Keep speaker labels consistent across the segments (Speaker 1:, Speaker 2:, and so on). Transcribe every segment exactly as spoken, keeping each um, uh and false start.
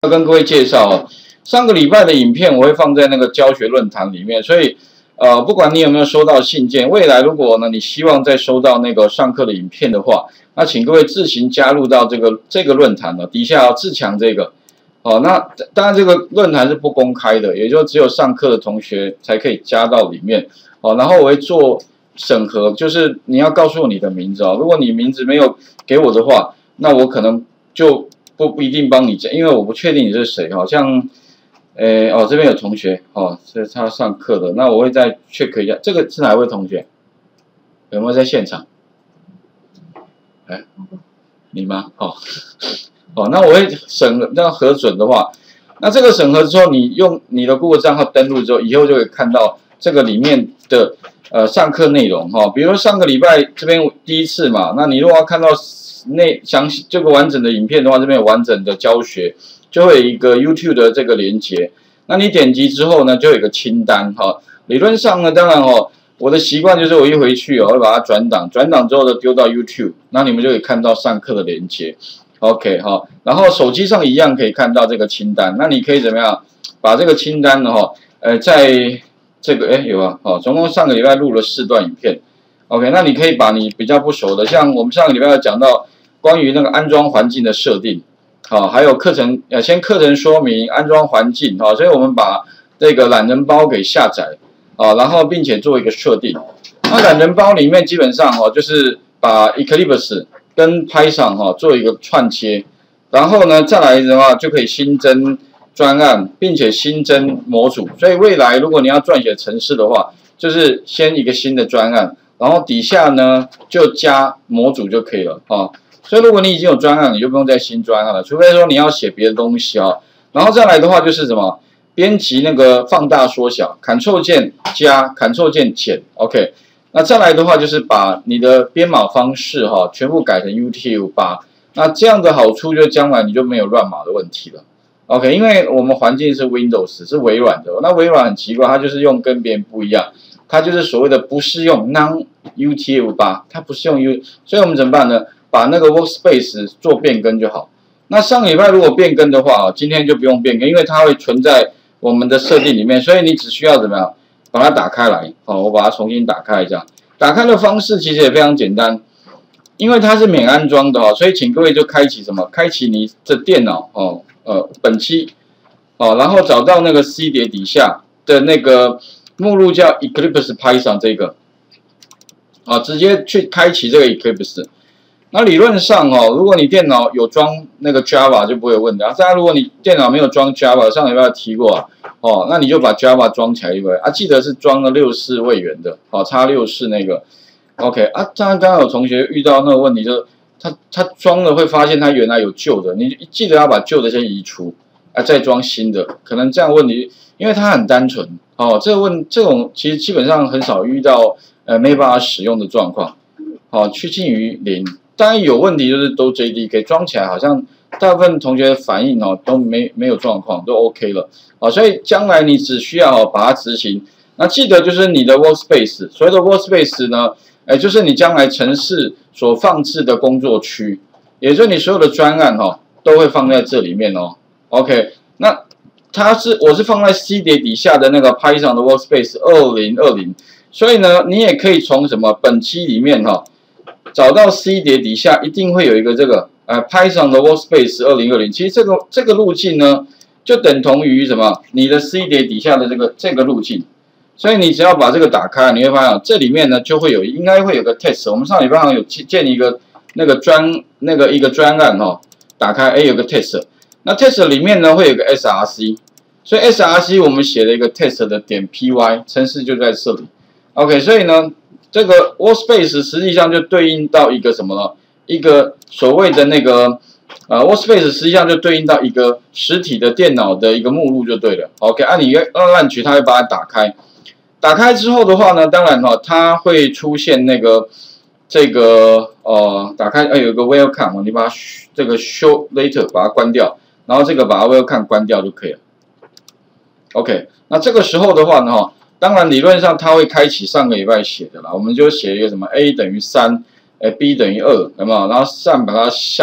Speaker 1: 要跟各位介绍哦，上个礼拜的影片我会放在那个教学论坛里面，所以呃，不管你有没有收到信件，未来如果呢你希望再收到那个上课的影片的话，那请各位自行加入到这个这个论坛了，底下要自强这个。哦，那当然这个论坛是不公开的，也就只有上课的同学才可以加到里面。哦，然后我会做审核，就是你要告诉我你的名字哦，如果你名字没有给我的话，那我可能就不不一定帮你加，因为我不确定你是谁，好像，诶，哦这边有同学，哦这是他上课的，那我会再 check 一下，这个是哪位同学？有没有在现场？哎，你吗？哦。哦，那我会审那核准的话，那这个审核之后，你用你的 Google 账号登录之后，以后就可以看到这个里面的呃上课内容哈、哦。比如说上个礼拜这边第一次嘛，那你如果要看到内详细这个完整的影片的话，这边有完整的教学，就会有一个 YouTube 的这个连接。那你点击之后呢，就有一个清单哈、哦。理论上呢，当然哦，我的习惯就是我一回去哦，会把它转档，转档之后呢丢到 YouTube， 那你们就可以看到上课的连接。OK 哈，然后手机上一样可以看到这个清单，那你可以怎么样把这个清单呢？哈，呃，在这个哎有啊，哦，总共上个礼拜录了四段影片 ，OK， 那你可以把你比较不熟的，像我们上个礼拜有讲到关于那个安装环境的设定，好，还有课程呃先课程说明、安装环境，好，所以我们把这个懒人包给下载，啊，然后并且做一个设定，那懒人包里面基本上哦就是把 Eclipse跟 Python 哈做一个串接，然后呢再来的话就可以新增专案，并且新增模组。所以未来如果你要撰写程式的话，就是先一个新的专案，然后底下呢就加模组就可以了啊。所以如果你已经有专案，你就不用再新专案了，除非说你要写别的东西啊。然后再来的话就是什么编辑那个放大缩小 ，Ctrl 键加 Ctrl 键减 ，OK。那再来的话就是把你的编码方式哈、哦、全部改成 U T F 八，那这样的好处就将来你就没有乱码的问题了。OK， 因为我们环境是 Windows 是微软的，那微软很奇怪，它就是用跟别人不一样，它就是所谓的不是用 Non U T F 八，它不是用 U， 所以我们怎么办呢？把那个 Workspace 做变更就好。那上礼拜如果变更的话，今天就不用变更，因为它会存在我们的设定里面，所以你只需要怎么样？把它打开来，哦，我把它重新打开一下。打开的方式其实也非常简单，因为它是免安装的哦，所以请各位就开启什么？开启你的电脑哦，呃，本期哦，然后找到那个 C 碟底下的那个目录叫 Eclipse Python 这个，啊，直接去开启这个 Eclipse。那理论上哦，如果你电脑有装那个 Java 就不会有问题啊。当然，如果你电脑没有装 Java， 上礼拜提过啊，哦，那你就把 Java 装起来就可以啊。记得是装了六十四位元的，哦 ，X 六十四那个 ，OK 啊。当然，刚刚有同学遇到那个问题，就是他他装了会发现他原来有旧的，你记得要把旧的先移除，啊，再装新的。可能这样问题，因为它很单纯哦，这个问这种其实基本上很少遇到呃没办法使用的状况，哦，趋近于零。当然有问题，就是都 J D K 装起来，好像大部分同学的反应哦都没没有状况，都 OK 了啊，所以将来你只需要把它执行。那记得就是你的 Workspace， 所谓的 Workspace 呢，哎，就是你将来程式所放置的工作区，也就是你所有的专案哈、哦、都会放在这里面哦。OK， 那它是我是放在 C 碟底下的那个 Python 的 Workspace 二零二零，所以呢，你也可以从什么本期里面哈、哦。找到 C 碟底下一定会有一个这个呃 Python 的 Workspace 二零二零，其实这个这个路径呢就等同于什么？你的 C 碟底下的这个这个路径，所以你只要把这个打开，你会发现这里面呢就会有应该会有个 test。我们上礼拜有建一个那个专那个一个专案哈、哦，打开哎有个 test， 那 test 里面呢会有个 S R C， 所以 S R C 我们写了一个 test 的点 py 程式就在这里 ，OK， 所以呢。这个 Workspace 实际上就对应到一个什么呢？一个所谓的那个呃 Workspace 实际上就对应到一个实体的电脑的一个目录就对了。OK， 按、啊、你按按取，它会把它打开。打开之后的话呢，当然哈、哦，它会出现那个这个呃，打开哎有个 Welcome， 你把它这个 Show Later 把它关掉，然后这个把它 Welcome 关掉就可以了。OK， 那这个时候的话呢哈。当然，理论上它会开启上个礼拜写的啦，我们就写一个什么 a 等于三，哎 b 等于二，有没有？然后上把它相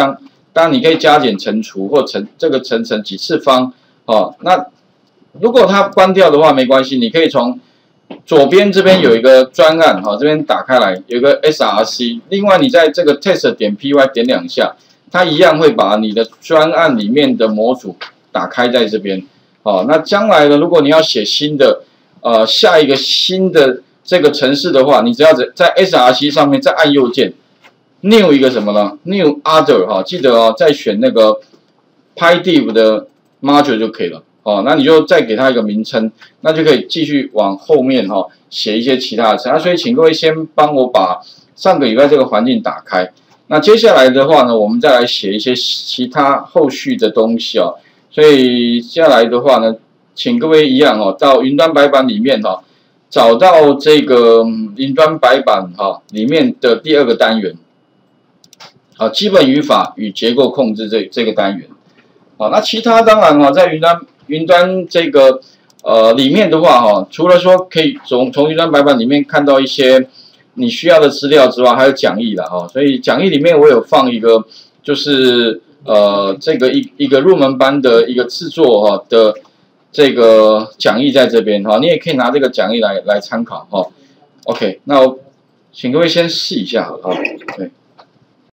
Speaker 1: 当然你可以加减乘除或乘这个乘乘几次方哦。那如果它关掉的话没关系，你可以从左边这边有一个专案哈、哦，这边打开来有一个 S R C， 另外你在这个 test 点 py 点两下，它一样会把你的专案里面的模组打开在这边。哦，那将来呢，如果你要写新的呃下一个新的这个程式的话，你只要在在 S R C 上面再按右键 ，new 一个什么呢 ？new other 哈、哦，记得哦，再选那个 PyDiv 的 module 就可以了。哦，那你就再给它一个名称，那就可以继续往后面哈、哦、写一些其他的词。那所以请各位先帮我把上个礼拜这个环境打开。那接下来的话呢，我们再来写一些其他后续的东西哦。所以接下来的话呢，请各位一样哦，到云端白板里面哈、哦，找到这个云端白板哈、哦、里面的第二个单元，好，基本语法与结构控制这这个单元。好，那其他当然哈，在云端云端这个呃里面的话哈，除了说可以从从云端白板里面看到一些你需要的资料之外，还有讲义啦哈，所以讲义里面我有放一个就是呃这个一一个入门班的一个制作哈的这个讲义在这边哈，你也可以拿这个讲义来来参考哈。OK， 那我请各位先试一下哈，对。